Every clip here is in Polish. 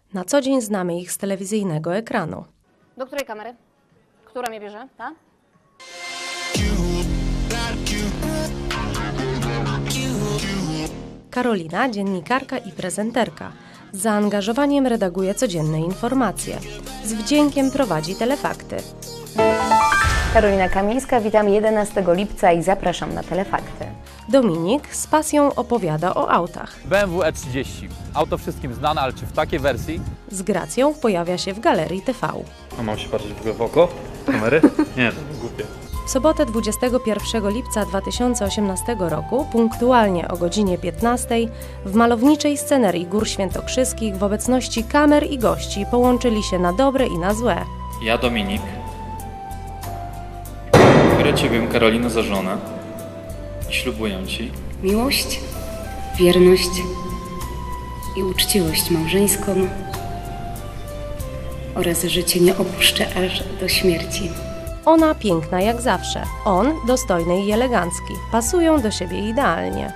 Na co dzień znamy ich z telewizyjnego ekranu. Do której kamery? Która mnie bierze? Ta? Karolina, dziennikarka i prezenterka. Z zaangażowaniem redaguje codzienne informacje. Z wdziękiem prowadzi telefakty. Karolina Kamińska, witam 11 lipca i zapraszam na telefakty. Dominik z pasją opowiada o autach. BMW E30. Auto wszystkim znane, ale czy w takiej wersji? Z gracją pojawia się w Galerii TV. A mam się patrzeć w ogóle w oko? Kamery? Nie, to jest głupie. W sobotę 21 lipca 2018 roku, punktualnie o godzinie 15, w malowniczej scenerii Gór Świętokrzyskich w obecności kamer i gości połączyli się na dobre i na złe. Ja, Dominik, biorę Ciebie, Karolino, za żonę i ślubuję Ci miłość, wierność i uczciwość małżeńską oraz że Cię nie opuszczę aż do śmierci. Ona piękna jak zawsze, on dostojny i elegancki. Pasują do siebie idealnie.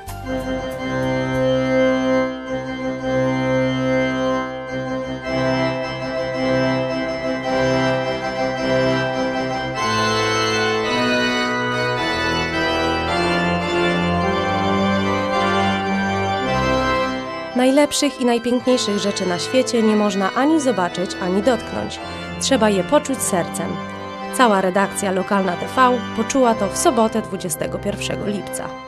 Najlepszych i najpiękniejszych rzeczy na świecie nie można ani zobaczyć, ani dotknąć. Trzeba je poczuć sercem. Cała redakcja Lokalna TV poczuła to w sobotę 21 lipca.